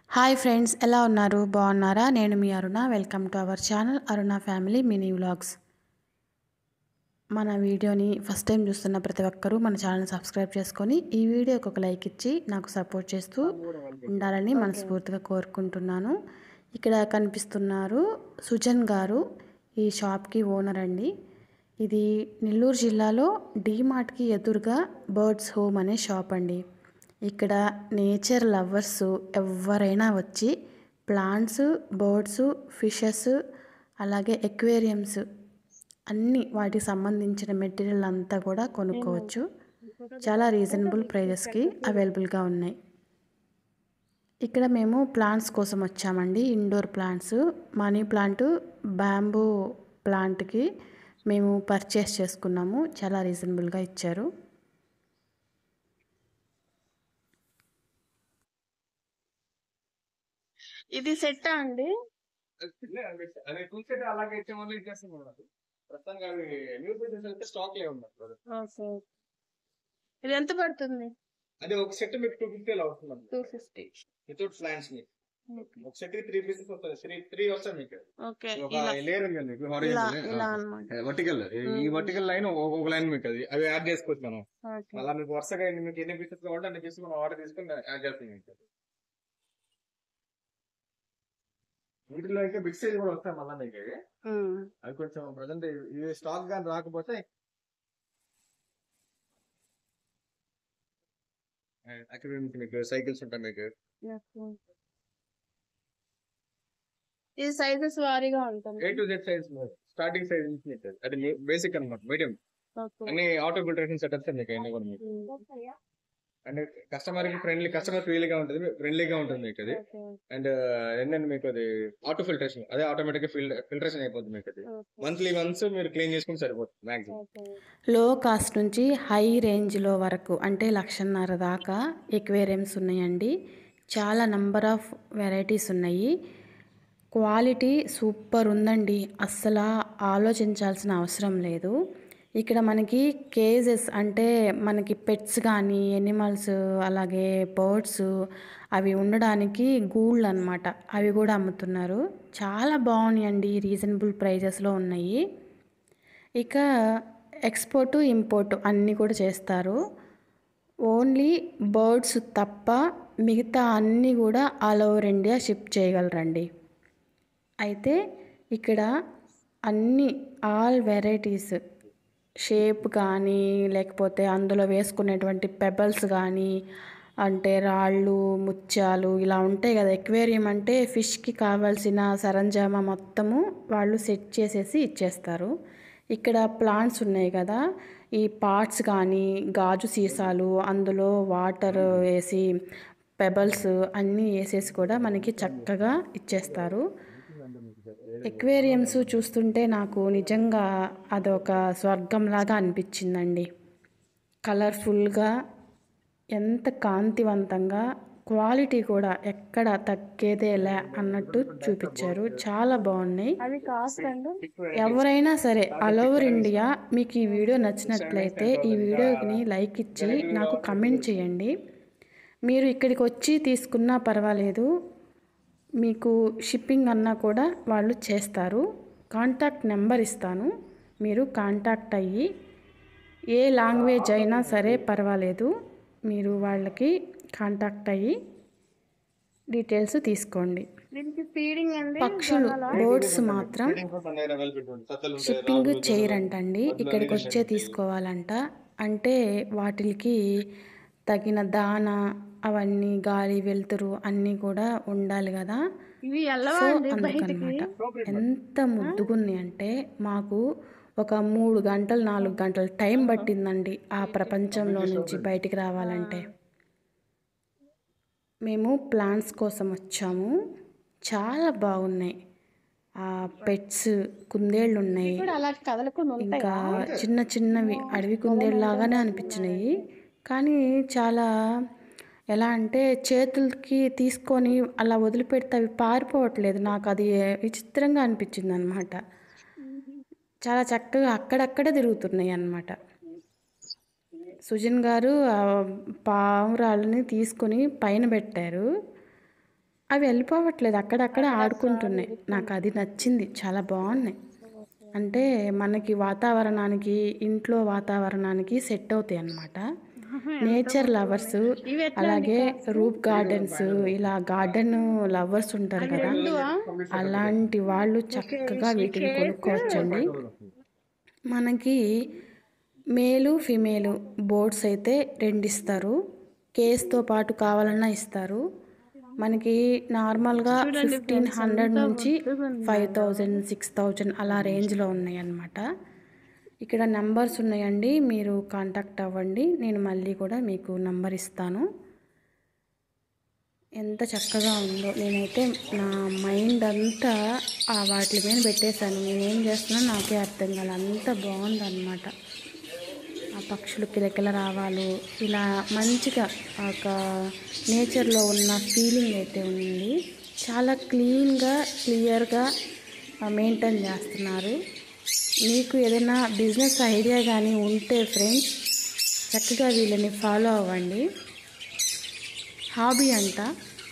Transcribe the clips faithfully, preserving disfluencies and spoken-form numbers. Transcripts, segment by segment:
Hi friends, ఎలా ఉన్నారు? బాగున్నారా? నేను మీ Aruna. Welcome to our channel Aruna family mini vlogs. మన వీడియోని ఫస్ట్ టైం చూస్తున్న ప్రతి ఒక్కరూ మన ఛానల్ సబ్స్క్రైబ్ చేసుకొని ఈ వీడియోకి ఒక లైక్ ఇచ్చి నాకు సపోర్ట్ చేస్తూ ఉండాలని మనస్ఫూర్తిగా కోరుకుంటున్నాను. ఇక్కడ కనిపిస్తున్నారు సుజన్ గారు, ఈ షాప్కి ఓనర్ అండి. ఇది నెల్లూరు జిల్లాలో డీమార్ట్కి ఎదురుగా బర్డ్స్ హోమ్ అనే షాప్ అండి. ఇక్కడ నేచర్ లవర్స్ ఎవరైనా వచ్చి ప్లాంట్స్, బర్డ్స్, ఫిషెస్, అలాగే ఎక్వేరియంస్ అన్నీ వాటికి సంబంధించిన మెటీరియల్ అంతా కూడా కొనుక్కోవచ్చు. చాలా రీజనబుల్ ప్రైజెస్కి అవైలబుల్గా ఉన్నాయి. ఇక్కడ మేము ప్లాంట్స్ కోసం వచ్చామండి. Indoor plants, money plant, bamboo ప్లాంట్కి మేము పర్చేస్ చేసుకున్నాము. చాలా రీజనబుల్గా ఇచ్చారు. ఇది సెట్ అండి? అదే టూ సెట్ అలాగే ఇచ్చే వాళ్ళు ఇచ్చేస్తాం మేడం. ప్రస్తుతానికి అవి న్యూ పీసెస్ అయితే స్టాక్ లే ఉన్నారు. ఓకే. ఇది ఎంత పడుతుంది? అది ఒక సెట్ మీకు టూ ఫిఫ్టీ అలా వస్తుంది. టూ ఫిఫ్టీ వితౌట్ ప్లాంట్స్ మీకు ఒక సెట్ త్రీ పీసెస్ వస్తుంది. త్రీ త్రీ వస్తాయి మీకు. ఓకే. ఒక లేయర్ ఉంది మీకు హారిజాంటల్, వర్టికల్. ఈ వర్టికల్ లైన్ ఒక లైన్ మీకు అది అవి యాడ్ చేసుకోవచ్చు మనం. అలా మీకు వరుసగా మీకు ఎన్ని పీసెస్ కావాలంటే అన్ని పీసెస్ మనం ఆర్డర్ తీసుకుని యాడ్ చేస్తాం మీకు. వీటిలో అయితే బిగ్ సైజ్ కూడా వస్తాయి మళ్ళా మీకు. అది కొంచెం ప్రజెంట్ ఇది స్టాక్ గానీ రాకపోతే అక్కడ మీకు సైకిల్స్ ఉంటాయి మీకు. ఇది సైజెస్ వారీగా ఉంటుంది. A to Z size starting size నుంచి అది బేసిక్ అనమాట, మీడియం. అన్ని ఆటో ఫిల్టరేషన్ సెటప్స్ మీకు అన్ని కూడా మీకు. అండ్ కస్టమర్ కి ఫ్రెండ్లీ, కస్టమర్ ఫ్రీలీగా ఉంటుంది, ఫ్రెండ్లీగా ఉంటుంది మీకు అది. అండ్ ఏంటంటే మీకు అది ఆటో ఫిల్టరేషన్, అదే ఆటోమేటిక్ గా ఫిల్టరేషన్ అయిపోతుంది మీకు. అది మంత్లీ వన్స్ మీరు క్లీన్ చేసుకుని సరిపోతుంది మాక్సిమం. లో కాస్ట్ నుంచి హై రేంజ్లో వరకు అంటే లక్షన్నర దాకా ఎక్వేరియంస్ ఉన్నాయండి. చాలా నంబర్ ఆఫ్ వెరైటీస్ ఉన్నాయి. క్వాలిటీ సూపర్ ఉందండి. అస్సలు ఆలోచించాల్సిన అవసరం లేదు. ఇక్కడ మనకి కేజెస్ అంటే మనకి పెట్స్ కానీ ఎనిమల్స్, అలాగే బర్డ్స్ అవి ఉండడానికి గూళ్ళు అనమాట, అవి కూడా అమ్ముతున్నారు. చాలా బాగున్నాయండి, రీజనబుల్ ప్రైజెస్లో ఉన్నాయి. ఇక ఎక్స్పోర్ట్, ఇంపోర్ట్ అన్నీ కూడా చేస్తారు. ఓన్లీ బర్డ్స్ తప్ప మిగతా అన్నీ కూడా ఆల్ ఓవర్ ఇండియా షిప్ చేయగలరండి. అయితే ఇక్కడ అన్ని ఆల్ వెరైటీస్, షేప్ కానీ లేకపోతే అందులో వేసుకునేటువంటి పెబల్స్ కానీ, అంటే రాళ్ళు, ముత్యాలు ఇలా ఉంటాయి కదా. ఎక్వేరియం అంటే ఫిష్కి కావాల్సిన సరంజామా మొత్తము వాళ్ళు సెట్ చేసేసి ఇచ్చేస్తారు. ఇక్కడ ప్లాంట్స్ ఉన్నాయి కదా, ఈ పాట్స్ కానీ గాజు సీసాలు, అందులో వాటర్ వేసి పెబల్స్ అన్నీ వేసేసి కూడా మనకి చక్కగా ఇచ్చేస్తారు. ఎక్వేరియంస్ చూస్తుంటే నాకు నిజంగా అదొక స్వర్గంలాగా అనిపించిందండి. కలర్ఫుల్గా, ఎంత కాంతివంతంగా, క్వాలిటీ కూడా ఎక్కడ తగ్గేదేలే అన్నట్టు చూపించారు. చాలా బాగున్నాయి. ఎవరైనా సరే ఆల్ ఓవర్ ఇండియా మీకు ఈ వీడియో నచ్చినట్లయితే ఈ వీడియోని లైక్ ఇచ్చి నాకు కమెంట్ చేయండి. మీరు ఇక్కడికి వచ్చి తీసుకున్నా పర్వాలేదు, మీకు షిప్పింగ్ అన్నా కూడా వాళ్ళు చేస్తారు. కాంటాక్ట్ నెంబర్ ఇస్తాను, మీరు కాంటాక్ట్ అయ్యి ఏ లాంగ్వేజ్ అయినా సరే పర్వాలేదు, మీరు వాళ్ళకి కాంటాక్ట్ అయ్యి డీటెయిల్స్ తీసుకోండి. పక్షులు, బర్డ్స్ మాత్రం షిప్పింగ్ చేయరంటండి, ఇక్కడికి వచ్చే తీసుకోవాలంట. అంటే వాటికి తగిన దానా అవన్నీ, గాలి, వెలుతురు అన్నీ కూడా ఉండాలి కదా. సో అందుకనమాట ఎంత ముద్దుగున్నాయి అంటే మాకు ఒక మూడు గంటలు నాలుగు గంటలు టైం పట్టిందండి ఆ ప్రపంచంలో నుంచి బయటికి రావాలంటే. మేము ప్లాంట్స్ కోసం వచ్చాము. చాలా బాగున్నాయి. ఆ పెట్స్, కుందేళ్ళు ఉన్నాయి, ఇంకా చిన్న చిన్నవి అడవి కుందేళ్ళు లాగానే అనిపించినాయి. కానీ చాలా ఎలా అంటే చేతులకి తీసుకొని అలా వదిలిపెడితే అవి పారిపోవట్లేదు. నాకు అది విచిత్రంగా అనిపించింది అనమాట. చాలా చక్కగా అక్కడక్కడే తిరుగుతున్నాయి అన్నమాట. సుజన్ గారు పావురాలని తీసుకొని పైన పెట్టారు. అవి వెళ్ళిపోవట్లేదు, అక్కడక్కడ ఆడుకుంటున్నాయి. నాకు అది నచ్చింది, చాలా బాగున్నాయి. అంటే మనకి వాతావరణానికి, ఇంట్లో వాతావరణానికి సెట్ అవుతాయి అన్నమాట. నేచర్ లవర్స్, ఇవి ఎట్లా అండి అలాగే కాస్ట్? రూప్ గార్డెన్స్, ఇలా గార్డెన్ లవర్స్ ఉంటారు అవి కదా, రెండువా? అలాంటి వాళ్ళు చక్కగా వీటిని కొనుక్కోవచ్చండి. మనకి మేలు ఫిమేలు బోర్డ్స్ అయితే రెండు ఇస్తారు, కేస్తో పాటు కావాలన్నా ఇస్తారు. మనకి నార్మల్గా చూడండి ఫిఫ్టీన్ ఫ్రెండ్స్, హండ్రెడ్ ఎంత నుంచి ముద్దుగా ఫైవ్ ఉన్నాయో. థౌజండ్ సిక్స్ థౌజండ్ అలా రేంజ్లో ఉన్నాయి అన్నమాట. ఇక్కడ నంబర్స్ ఉన్నాయండి, మీరు కాంటాక్ట్ అవ్వండి. నేను మళ్ళీ కూడా మీకు నంబర్ ఇస్తాను. ఎంత చక్కగా ఉందో, నేనైతే నా మైండ్ అంతా ఆ వాటి మీద పెట్టేశాను. నేనేం చేస్తున్నా నాకే అర్థం కాదు, అంత బాగుందన్నమాట. ఆ పక్షులు కిలకిల రావాలు, ఇలా మంచిగా ఒక నేచర్లో ఉన్న ఫీలింగ్ అయితే ఉంది. చాలా క్లీన్గా క్లియర్గా మెయింటైన్ చేస్తున్నారు. మీకు ఏదైనా బిజినెస్ ఐడియా కానీ ఉంటే ఫ్రెండ్స్, చక్కగా వీళ్ళని ఫాలో అవ్వండి. హాబీ అంట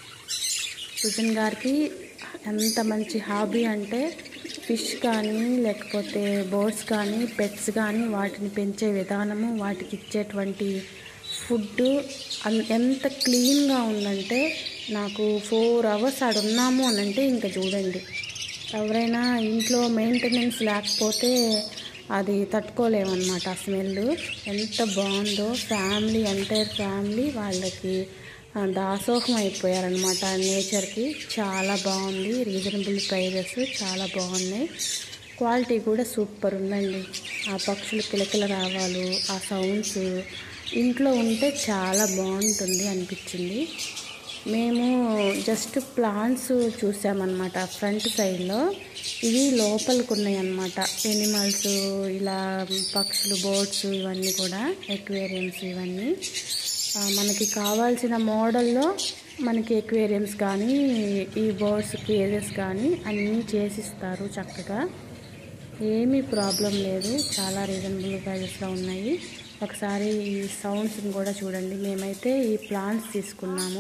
సుజన్ గారికి, ఎంత మంచి హాబీ అంటే ఫిష్ కానీ లేకపోతే బర్డ్స్ కానీ పెట్స్ కానీ వాటిని పెంచే విధానము, వాటికి ఇచ్చేటువంటి ఫుడ్ ఎంత క్లీన్గా ఉందంటే, నాకు ఫోర్ అవర్స్ ఆడ ఉన్నాము అని అంటే ఇంకా చూడండి, ఎవరైనా ఇంట్లో మెయింటెనెన్స్ లేకపోతే అది తట్టుకోలేమన్నమాట. ఆ స్మెల్ ఎంత బాగుందో, ఫ్యామిలీ ఎంటైర్ ఫ్యామిలీ వాళ్ళకి దాసోహం అయిపోయారనమాట నేచర్కి. చాలా బాగుంది, రీజనబుల్ ప్రైజెస్ చాలా బాగున్నాయి, క్వాలిటీ కూడా సూపర్ ఉందండి. ఆ పక్షులు కిలకిల రావాలు, ఆ సౌండ్స్ ఇంట్లో ఉంటే చాలా బాగుంటుంది అనిపించింది. మేము జస్ట్ ప్లాంట్స్ చూసామన్నమాట ఫ్రంట్ సైడ్లో, ఇవి లోపలికి ఉన్నాయి అన్నమాట. ఎనిమల్స్, ఇలా పక్షులు, బోట్స్, ఇవన్నీ కూడా ఎక్వేరియమ్స్. ఇవన్నీ మనకి కావాల్సిన మోడల్లో మనకి ఎక్వేరియమ్స్ కానీ ఈ బర్డ్స్ కేజెస్ కానీ అన్నీ చేసిస్తారు చక్కగా, ఏమీ ప్రాబ్లం లేదు. చాలా రీజనబుల్ ప్రైజెస్లో ఉన్నాయి. ఒకసారి ఈ సౌండ్స్ని కూడా చూడండి. మేమైతే ఈ ప్లాంట్స్ తీసుకున్నాము,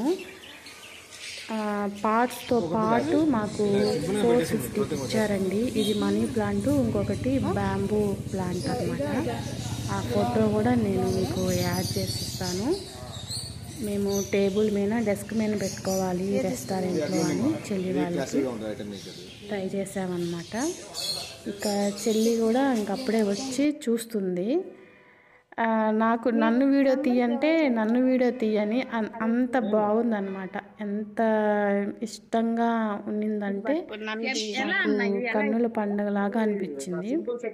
పార్ట్స్తో పాటు మాకు ఫోర్ ఫిఫ్టీకి ఇచ్చారండి. ఇది మనీ ప్లాంట్, ఇంకొకటి బ్యాంబూ ప్లాంట్ అనమాట. ఆ ఫోటో కూడా నేను మీకు యాడ్ చేసి ఇస్తాను. మేము టేబుల్ మీద డెస్క్ మీద పెట్టుకోవాలి రెస్టారెంట్లో అని చెల్లి వాళ్ళకి ట్రై చేసామన్నమాట. ఇక చెల్లి కూడా ఇంకప్పుడే వచ్చి చూస్తుంది. నాకు నన్ను వీడియో తీయంటే నన్ను వీడియో తీయని అంత బాగుందన్నమాట. ఎంత ఇష్టంగా ఉన్నిందంటే నాకు కన్నుల పండుగలాగా అనిపించింది.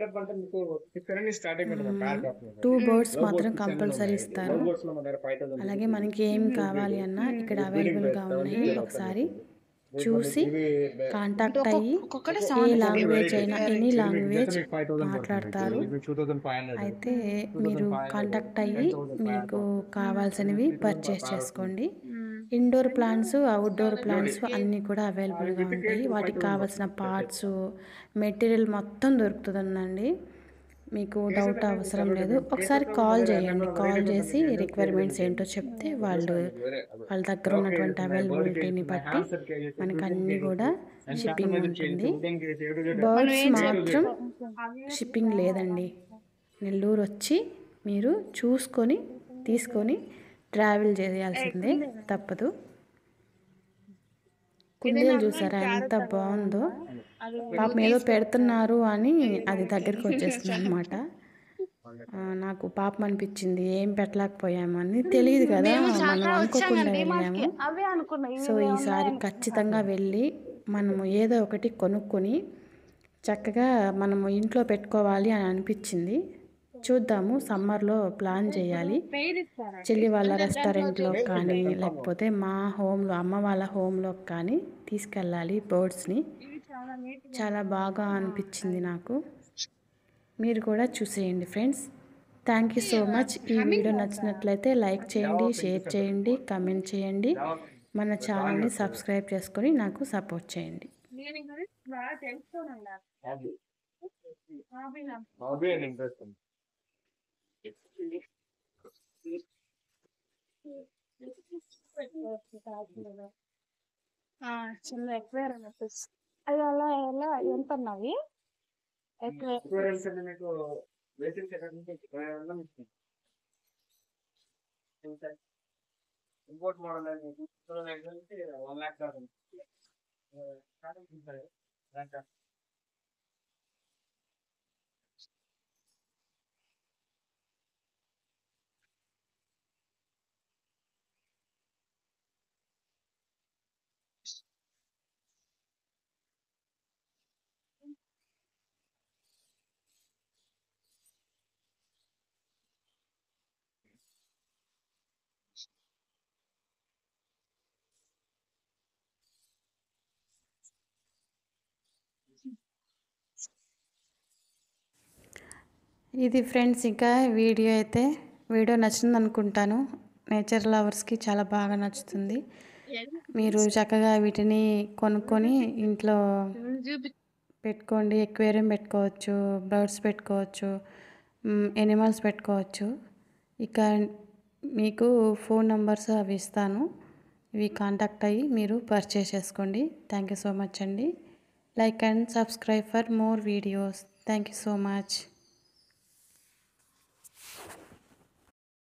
టూ బర్డ్స్ మాత్రం కంపల్సరీ ఇస్తారు. అలాగే మనకి ఏం కావాలి అన్నా ఇక్కడ అవైలబుల్గా ఉన్నాయి. ఒకసారి చూసి కాంటాక్ట్ అయ్యి ఏ లాంగ్వేజ్ అయినా ఎనీ లాంగ్వేజ్ మాట్లాడతారు. అయితే మీరు కాంటాక్ట్ అయ్యి మీకు కావాల్సినవి పర్చేస్ చేసుకోండి. ఇండోర్ ప్లాంట్స్, అవుట్డోర్ ప్లాంట్స్ అన్నీ కూడా అవైలబుల్గా ఉంటాయి. వాటికి కావాల్సిన పార్ట్స్, మెటీరియల్ మొత్తం దొరుకుతుందండి. మీకు డౌట్ అవసరం లేదు. ఒకసారి కాల్ చేయండి, కాల్ చేసి రిక్వైర్మెంట్స్ ఏంటో చెప్తే వాళ్ళు వాళ్ళ దగ్గర ఉన్నటువంటి అవైలబిలిటీని బట్టి మనకు అన్నీ కూడా షిప్పింగ్ ఉంటుంది. బర్డ్స్ మాత్రం షిప్పింగ్ లేదండి. నెల్లూరు వచ్చి మీరు చూసుకొని తీసుకొని ట్రావెల్ చేయాల్సిందే, తప్పదు. కుందేలు చూసారా ఎంత బాగుందో, పాపం ఏదో పెడుతున్నారు అని అది దగ్గరికి వచ్చేస్తుంది అనమాట. నాకు పాపం అనిపించింది, ఏం పెట్టలేకపోయాము అని. తెలియదు కదా, మనం అనుకోకుండా వెళ్ళాము. సో ఈసారి ఖచ్చితంగా వెళ్ళి మనము ఏదో ఒకటి కొనుక్కొని చక్కగా మనము ఇంట్లో పెట్టుకోవాలి అని అనిపించింది. చూద్దాము, సమ్మర్లో ప్లాన్ చేయాలి. చెల్లి వాళ్ళ రెస్టారెంట్లో కానీ లేకపోతే మా హోమ్లో, అమ్మ వాళ్ళ హోమ్లో కానీ తీసుకెళ్ళాలి బర్డ్స్ని. చాలా బాగా అనిపించింది నాకు. మీరు కూడా చూసేయండి friends. Thank you so much. ఈ వీడియో నచ్చినట్లయితే లైక్ చేయండి, షేర్ చేయండి, కామెంట్ చేయండి. మన ఛానల్ని సబ్స్క్రైబ్ చేసుకొని నాకు సపోర్ట్ చేయండి. ఆ, చిన్న ఎక్వేరియం వచ్చేసి అది అలా ఎలా ఎంత అన్నవి ఎక్వే Aquariums అంటే మీకు basic setup నుంచి ఇరవై వేల నుంచి ఇస్తుంది. ఇంకా ఇంపోర్ట్ మోడల్ అనేది two lakh నుంచి one lakh దాకా ఉంది. ఆ, starting ఉంటుంది. దాంట్లో ఇది ఫ్రెండ్స్ ఇంకా వీడియో అయితే వీడియో నచ్చింది అనుకుంటాను. నేచర్ లవర్స్కి చాలా బాగా నచ్చుతుంది. మీరు చక్కగా వీటిని కొనుక్కొని ఇంట్లో చూపి పెట్టుకోండి. ఎక్వేరియం పెట్టుకోవచ్చు, బర్డ్స్ పెట్టుకోవచ్చు, ఎనిమల్స్ పెట్టుకోవచ్చు. ఇక మీకు ఫోన్ నెంబర్స్ అవి ఇస్తాను. ఇవి కాంటాక్ట్ అయ్యి మీరు పర్చేస్ చేసుకోండి. థ్యాంక్ యూ సో మచ్ అండి. Like and subscribe for more videos. Thank you so much.